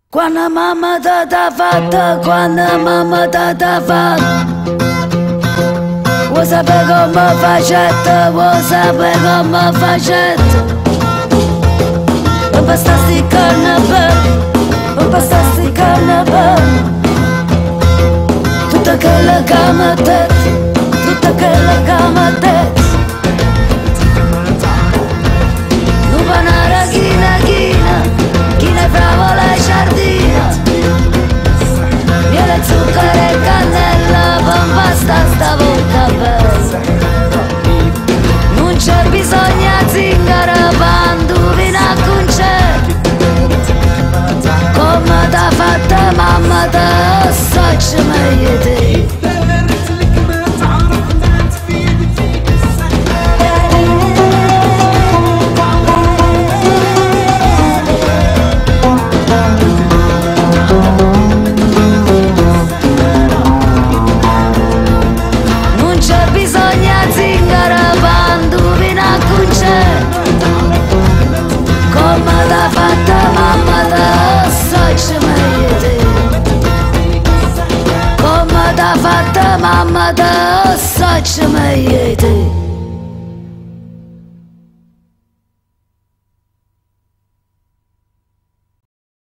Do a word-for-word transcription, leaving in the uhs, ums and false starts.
Quando mamma t'ha fatta, quando mamma t'ha fatta, vuoi sapere come facette, vuoi sapere come facette. Non bastasti carne, non bastasti carne, tutta quella cama te, tutta quella cama te. Non va una china, china, china e fravola e giardina, miele, zucchero e cannella, pompa sta sta bocca bella. Non c'è bisogno di zingara quando vieni a concerto, come t'ha fatta mamma te, so meglio te. Fatta mamma da so meglio te.